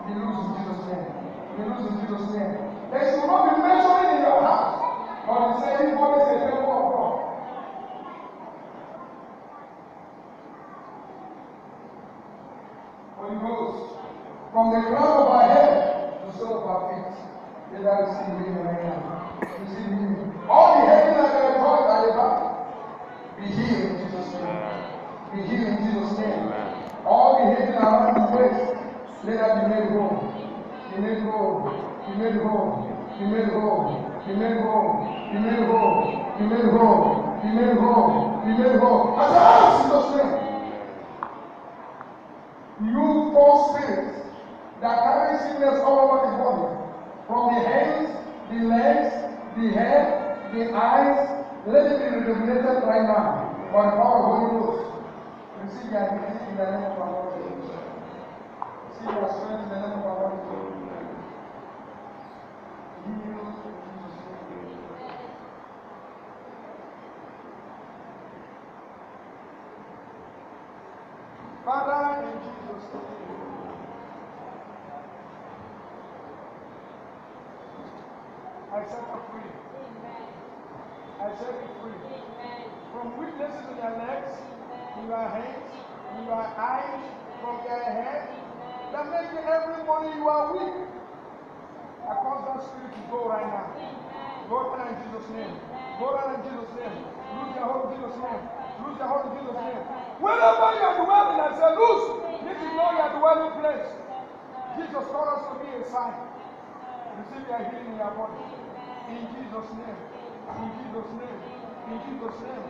Be loose in Jesus' name. Be loose in Jesus' name. They should not be measuring in your house. But he said, this body is a temple of God. Holy Ghost, from the crown of our head to the sole of our feet, let us receive healing right now. Receive healing. All the heaven that are brought at the back, be healed in Jesus' name. Be healed in Jesus' name. All the heaven around the waist, let that be made whole. Be made whole. Be made whole. Be made whole. Be made whole. Be made whole. Be made whole. Be made whole. Be made whole. As I ask in Jesus' name. You four spirits that carry sickness all over the body, from the hands, the legs, the head, the eyes, let it be rejuvenated right now by the power of the Holy Ghost. Receive your healing in the name of our Lord Jesus. Receive your strength in the name of our Lord Jesus. Heal in Jesus' name. Father, in Jesus' name. I set you free. Amen. I set you free. Amen. From weaknesses in your legs, in your hands, in your eyes, from your head, that makes you every morning you are weak. I cause that spirit to go right now. Amen. Go down in Jesus' name. Go down in Jesus' name. Lose your hold in Jesus' name. Lose your hold in Jesus' name. Wherever you are dwelling, I say, loose. This is not your dwelling place. Jesus called us to be a sign. Receive your healing in your body. In Jesus' name. In Jesus' name. In Jesus' name.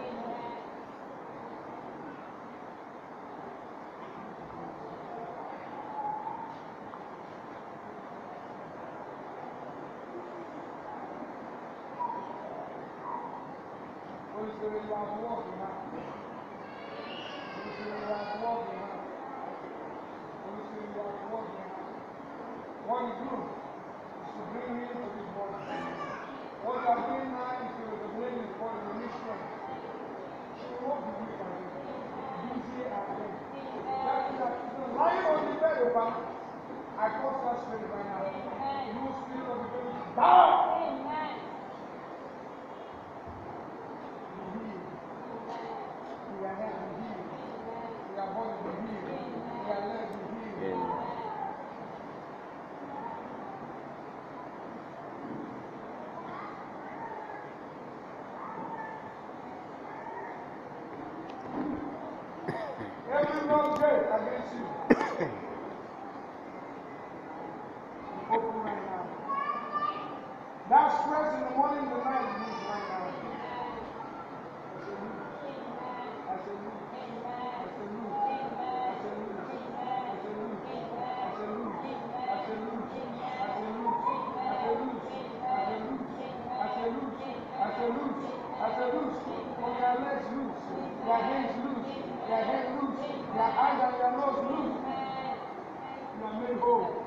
Holy Spirit, you are walking now. Holy Spirit, you are walking now. Holy Spirit, you are walking now. What you do is to bring healing to this body. What you are doing now is to rejuvenate this body, release strength. She will not be weak again. Busy again. That is that lying on the bed, I cause that spirit right now. You spirit of the baby, die! Amen. Be healed. Your head be healed. Your body be healed. Your legs be healed. Every wrong gate against you. Open right now. That stress in the morning, the night, leaves right now. I say loose. I say loose. I say loose. I say loose. I say loose. I say loose. I say loose. I say loose. I say loose. I say loose. I say loose. From your legs loose. Your hands loose. Your head loose. Your eyes and your nose loose. You are made whole.